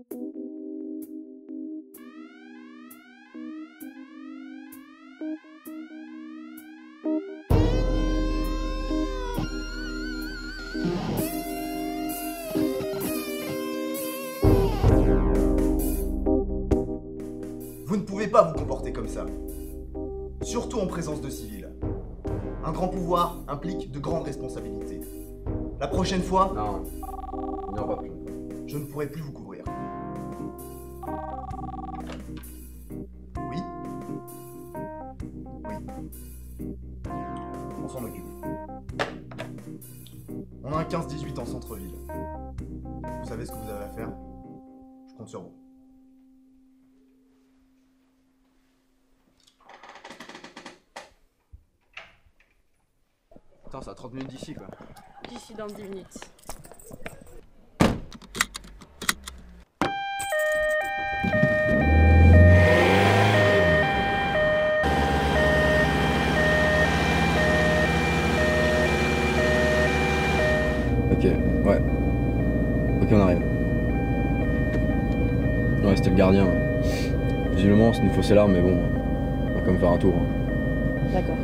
Vous ne pouvez pas vous comporter comme ça. Surtout en présence de civils. Un grand pouvoir implique de grandes responsabilités. La prochaine fois, Non, il n'y aura pas plus. je ne pourrai plus vous couvrir. Oui? Oui. On s'en occupe. On a un 15-18 en centre-ville. Vous savez ce que vous avez à faire? Je compte sur vous. Attends, c'est à 30 minutes d'ici quoi. D'ici dans 10 minutes. Ok, ouais. Ok, on arrive. Ouais, c'était le gardien. Visiblement, c'est une fausse alarme, mais bon, on va quand même faire un tour. D'accord.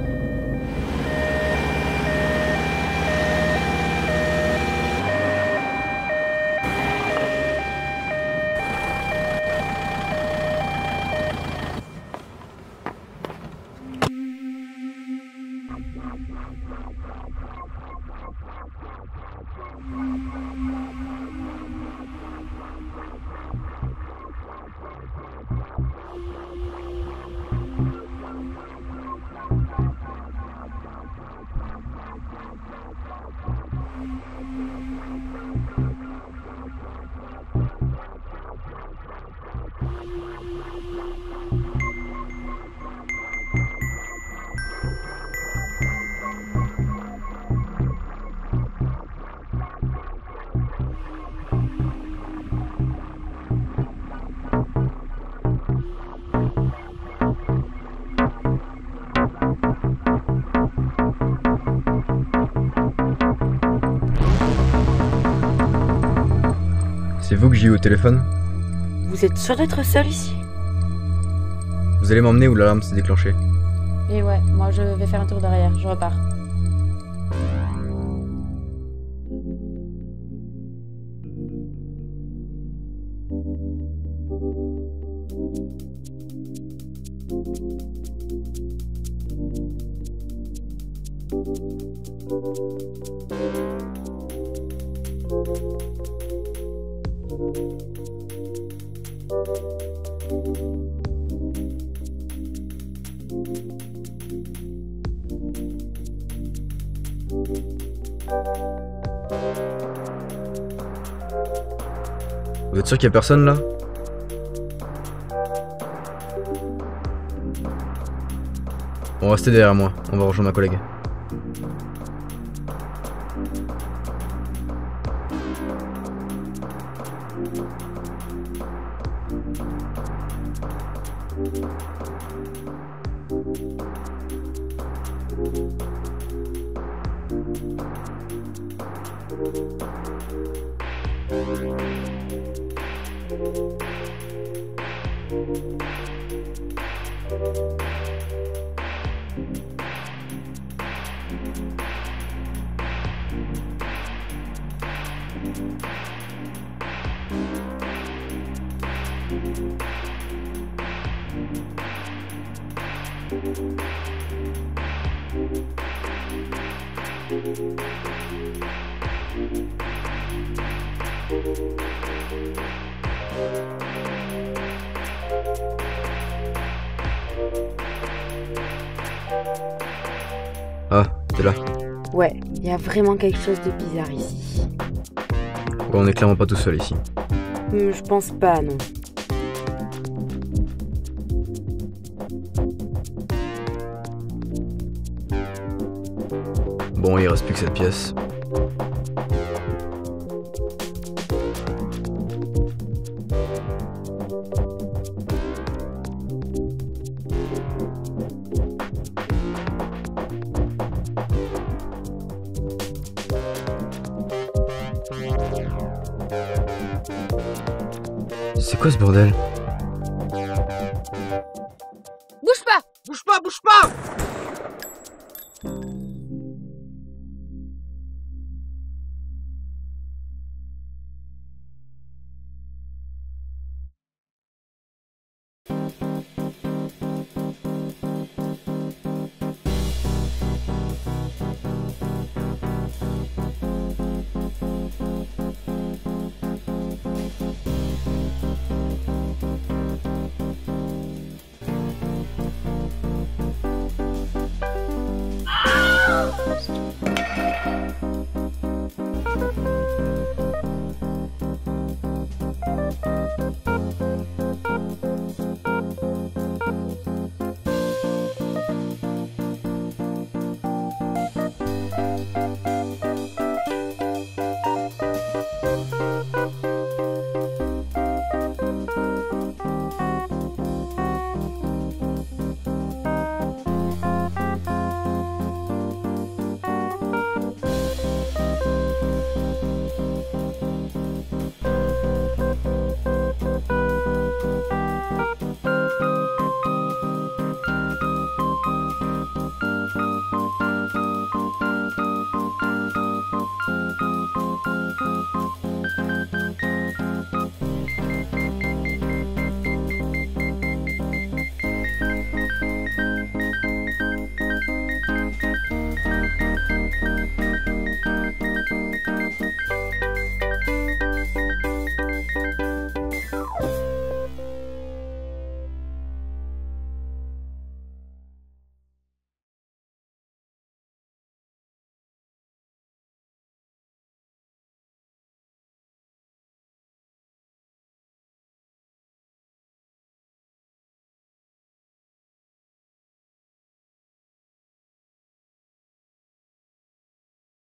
C'est vous que j'ai eu au téléphone? Vous êtes sûr d'être seul ici? Vous allez m'emmener où l'alarme s'est déclenchée? Et ouais, moi je vais faire un tour derrière, je repars. Vous êtes sûr qu'il y a personne là? Bon, restez derrière moi, on va rejoindre ma collègue. Ah, t'es là. Ouais, il y a vraiment quelque chose de bizarre ici. Ouais, on est clairement pas tout seul ici. Je pense pas, non. Bon, il reste plus que cette pièce. C'est quoi ce bordel? Bouge pas! Bouge pas, bouge pas!